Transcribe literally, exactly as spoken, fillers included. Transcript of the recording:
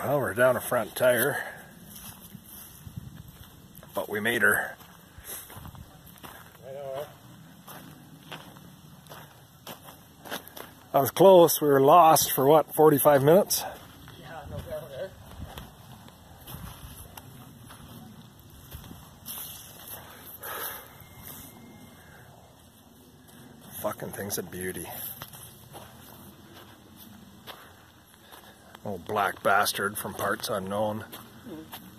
Well, we're down a front tire, but we made her. I know, That was close. We were lost for what, forty-five minutes? yeah, no doubt there. Fucking thing's a beauty. Old black bastard from parts unknown. Mm.